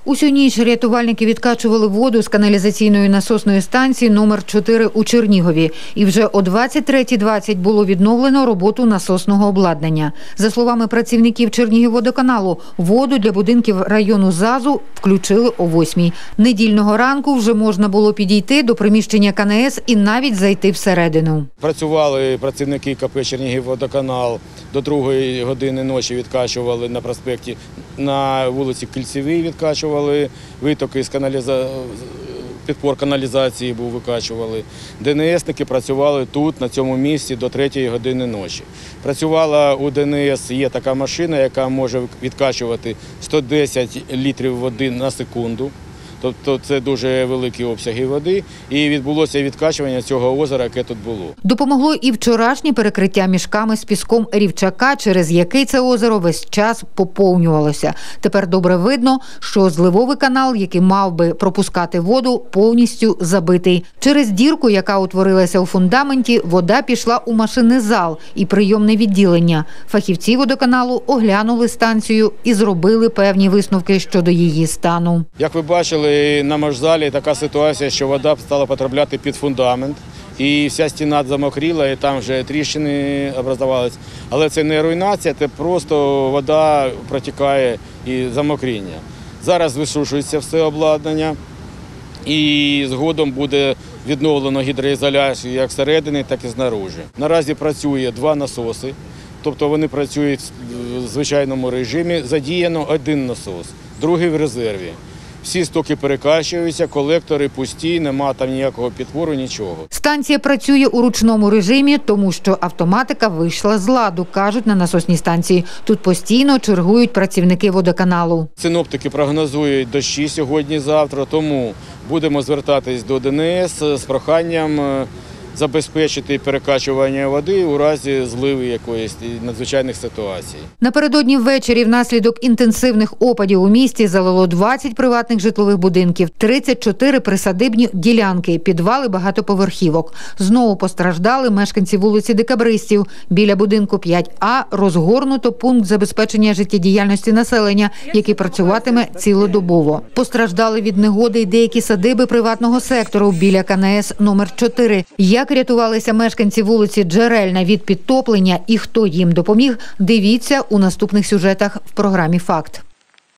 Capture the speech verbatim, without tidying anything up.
Усю ніч рятувальники відкачували воду з каналізаційної насосної станції номер чотири у Чернігові. І вже о двадцять третій двадцять було відновлено роботу насосного обладнання. За словами працівників Чернігівводоканалу, воду для будинків району ЗАЗу включили о восьмій. Недільного ранку вже можна було підійти до приміщення ка ен ес і навіть зайти всередину. Працювали працівники ка пе «Чернігівводоканал». До другої години ночі відкачували на проспекті, на вулиці Кільцевій відкачували, витоки з каналіза... підпор каналізації був викачували. де ен есники працювали тут, на цьому місці, до третьої години ночі. Працювала у де ен ес, є така машина, яка може відкачувати сто десять літрів води на секунду. Тобто це дуже великі обсяги води, і відбулося відкачування цього озера, яке тут було. Допомогло і вчорашнє перекриття мішками з піском Рівчака, через який це озеро весь час поповнювалося. Тепер добре видно, що зливовий канал, який мав би пропускати воду, повністю забитий. Через дірку, яка утворилася у фундаменті, вода пішла у машинний зал і прийомне відділення. Фахівці водоканалу оглянули станцію і зробили певні висновки щодо її стану. Як ви бачили, на машзалі така ситуація, що вода стала потрапляти під фундамент, і вся стіна замокріла, і там вже тріщини образувалися. Але це не руйнація, це просто вода протікає і замокріння. Зараз висушується все обладнання, і згодом буде відновлено гідроізоляцію як зсередини, так і знаружи. Наразі працює два насоси, тобто вони працюють в звичайному режимі, задіяно один насос, другий в резерві. Всі стоки перекачуються, колектори пусті, нема там ніякого підпору, нічого. Станція працює у ручному режимі, тому що автоматика вийшла з ладу, кажуть на насосній станції. Тут постійно чергують працівники водоканалу. Синоптики прогнозують дощі сьогодні-завтра, тому будемо звертатись до де ен ес з проханням забезпечити перекачування води у разі зливи якоїсь надзвичайних ситуацій. Напередодні ввечері внаслідок інтенсивних опадів у місті залило двадцять приватних житлових будинків, тридцять чотири присадибні ділянки, підвали багатоповерхівок. Знову постраждали мешканці вулиці Декабристів. Біля будинку п'ять а розгорнуто пункт забезпечення життєдіяльності населення, який працюватиме цілодобово. Постраждали від негоди й деякі садиби приватного сектору біля ка ен ес номер чотири. Як рятувалися мешканці вулиці Джерельна від підтоплення і хто їм допоміг, дивіться у наступних сюжетах в програмі «Факт».